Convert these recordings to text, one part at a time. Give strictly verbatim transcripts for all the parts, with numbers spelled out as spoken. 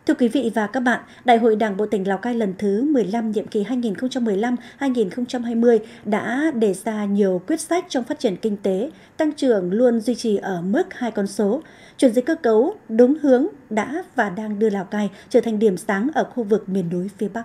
Thưa quý vị và các bạn, Đại hội Đảng bộ tỉnh Lào Cai lần thứ mười lăm nhiệm kỳ hai nghìn không trăm mười lăm đến hai nghìn không trăm hai mươi đã đề ra nhiều quyết sách trong phát triển kinh tế, tăng trưởng luôn duy trì ở mức hai con số, chuyển dịch cơ cấu đúng hướng đã và đang đưa Lào Cai trở thành điểm sáng ở khu vực miền núi phía Bắc.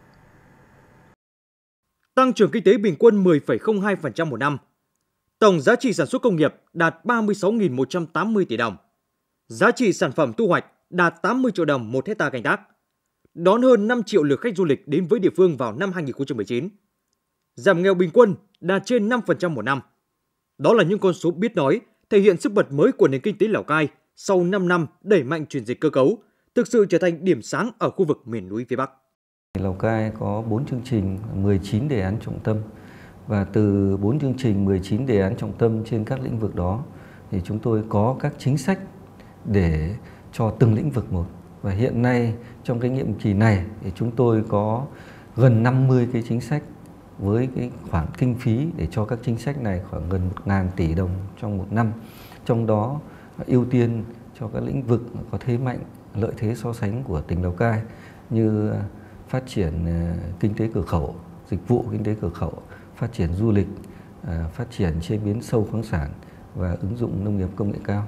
Tăng trưởng kinh tế bình quân mười phẩy không hai phần trăm một năm. Tổng giá trị sản xuất công nghiệp đạt ba mươi sáu nghìn một trăm tám mươi tỷ đồng. Giá trị sản phẩm thu hoạch đạt tám mươi triệu đồng một hectare canh tác. Đón hơn năm triệu lượt khách du lịch đến với địa phương vào năm hai nghìn không trăm mười chín. Giảm nghèo bình quân đạt trên năm phần trăm một năm. Đó là những con số biết nói, thể hiện sức bật mới của nền kinh tế Lào Cai sau năm năm đẩy mạnh chuyển dịch cơ cấu, thực sự trở thành điểm sáng ở khu vực miền núi phía Bắc. Lào Cai có bốn chương trình, mười chín đề án trọng tâm, và từ bốn chương trình, mười chín đề án trọng tâm trên các lĩnh vực đó thì chúng tôi có các chính sách để cho từng lĩnh vực một. Và hiện nay trong cái nhiệm kỳ này thì chúng tôi có gần năm mươi cái chính sách với cái khoản kinh phí để cho các chính sách này khoảng gần một nghìn tỷ đồng trong một năm. Trong đó ưu tiên cho các lĩnh vực có thế mạnh, lợi thế so sánh của tỉnh Lào Cai như phát triển kinh tế cửa khẩu, dịch vụ kinh tế cửa khẩu, phát triển du lịch, phát triển chế biến sâu khoáng sản và ứng dụng nông nghiệp công nghệ cao.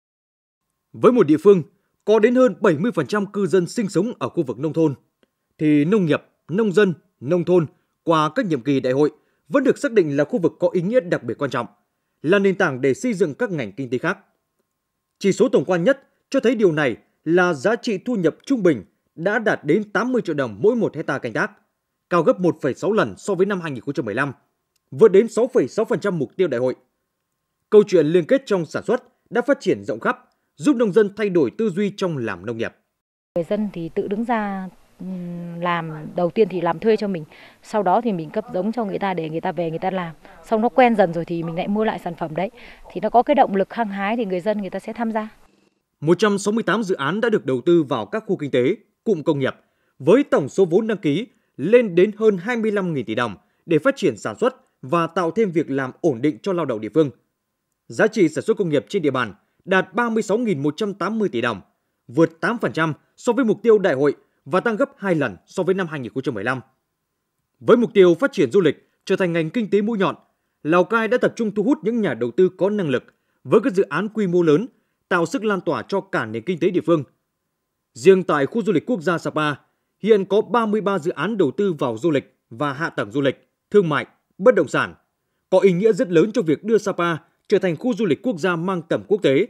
Với một địa phương có đến hơn bảy mươi phần trăm cư dân sinh sống ở khu vực nông thôn, thì nông nghiệp, nông dân, nông thôn qua các nhiệm kỳ đại hội vẫn được xác định là khu vực có ý nghĩa đặc biệt quan trọng, là nền tảng để xây dựng các ngành kinh tế khác. Chỉ số tổng quan nhất cho thấy điều này là giá trị thu nhập trung bình đã đạt đến tám mươi triệu đồng mỗi một hectare canh tác, cao gấp một phẩy sáu lần so với năm hai nghìn không trăm mười lăm, vượt đến sáu phẩy sáu phần trăm mục tiêu đại hội. Câu chuyện liên kết trong sản xuất đã phát triển rộng khắp, giúp nông dân thay đổi tư duy trong làm nông nghiệp. Người dân thì tự đứng ra làm, đầu tiên thì làm thuê cho mình, sau đó thì mình cấp giống cho người ta để người ta về người ta làm, xong nó quen dần rồi thì mình lại mua lại sản phẩm đấy, thì nó có cái động lực hăng hái thì người dân người ta sẽ tham gia. một trăm sáu mươi tám dự án đã được đầu tư vào các khu kinh tế, cụm công nghiệp, với tổng số vốn đăng ký lên đến hơn hai mươi lăm nghìn tỷ đồng để phát triển sản xuất và tạo thêm việc làm ổn định cho lao động địa phương. Giá trị sản xuất công nghiệp trên địa bàn đạt ba mươi sáu nghìn một trăm tám mươi tỷ đồng, vượt tám phần trăm so với mục tiêu đại hội và tăng gấp hai lần so với năm hai nghìn không trăm mười lăm. Với mục tiêu phát triển du lịch trở thành ngành kinh tế mũi nhọn, Lào Cai đã tập trung thu hút những nhà đầu tư có năng lực với các dự án quy mô lớn, tạo sức lan tỏa cho cả nền kinh tế địa phương. Riêng tại khu du lịch quốc gia Sapa, hiện có ba mươi ba dự án đầu tư vào du lịch và hạ tầng du lịch, thương mại, bất động sản, có ý nghĩa rất lớn cho việc đưa Sapa trở thành khu du lịch quốc gia mang tầm quốc tế.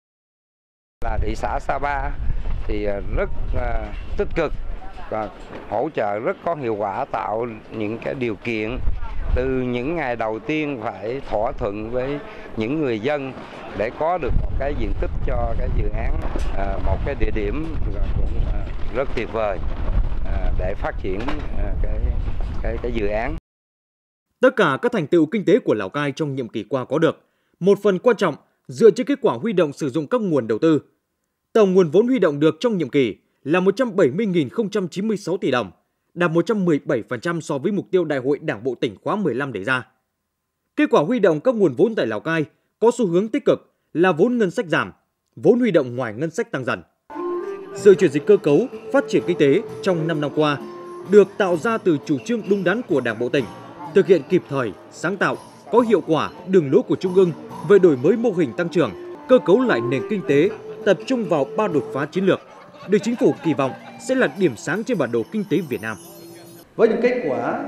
Là thị xã Sapa thì rất uh, tích cực và hỗ trợ rất có hiệu quả, tạo những cái điều kiện từ những ngày đầu tiên phải thỏa thuận với những người dân để có được một cái diện tích cho cái dự án, uh, một cái địa điểm cũng uh, rất tuyệt vời uh, để phát triển uh, cái, cái, cái dự án. Tất cả các thành tựu kinh tế của Lào Cai trong nhiệm kỳ qua có được một phần quan trọng dựa trên kết quả huy động sử dụng các nguồn đầu tư. Tổng nguồn vốn huy động được trong nhiệm kỳ là một trăm bảy mươi nghìn không trăm chín mươi sáu tỷ đồng, đạt một trăm mười bảy phần trăm so với mục tiêu Đại hội Đảng bộ tỉnh khóa mười lăm đề ra. Kết quả huy động các nguồn vốn tại Lào Cai có xu hướng tích cực là vốn ngân sách giảm, vốn huy động ngoài ngân sách tăng dần. Sự chuyển dịch cơ cấu, phát triển kinh tế trong năm năm qua được tạo ra từ chủ trương đúng đắn của Đảng bộ tỉnh, thực hiện kịp thời, sáng tạo, có hiệu quả đường lối của Trung ương về đổi mới mô hình tăng trưởng, cơ cấu lại nền kinh tế, tập trung vào ba đột phá chiến lược, được chính phủ kỳ vọng sẽ là điểm sáng trên bản đồ kinh tế Việt Nam. Với những kết quả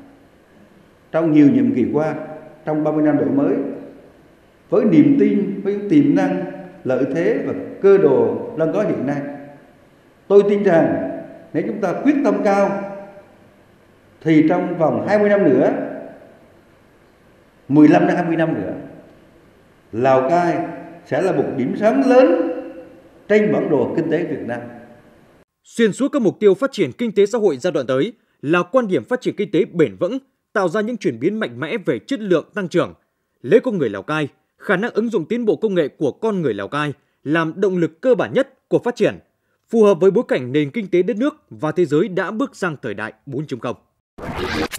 trong nhiều nhiệm kỳ qua, trong ba mươi năm đổi mới, với niềm tin, với tiềm năng, lợi thế và cơ đồ đang có hiện nay, tôi tin rằng nếu chúng ta quyết tâm cao thì trong vòng hai mươi năm nữa, mười lăm đến hai mươi năm nữa, Lào Cai sẽ là một điểm sáng lớn trên bản đồ kinh tế Việt Nam. Xuyên suốt các mục tiêu phát triển kinh tế xã hội giai đoạn tới là quan điểm phát triển kinh tế bền vững, tạo ra những chuyển biến mạnh mẽ về chất lượng tăng trưởng, lấy con người Lào Cai, khả năng ứng dụng tiến bộ công nghệ của con người Lào Cai làm động lực cơ bản nhất của phát triển, phù hợp với bối cảnh nền kinh tế đất nước và thế giới đã bước sang thời đại bốn chấm không.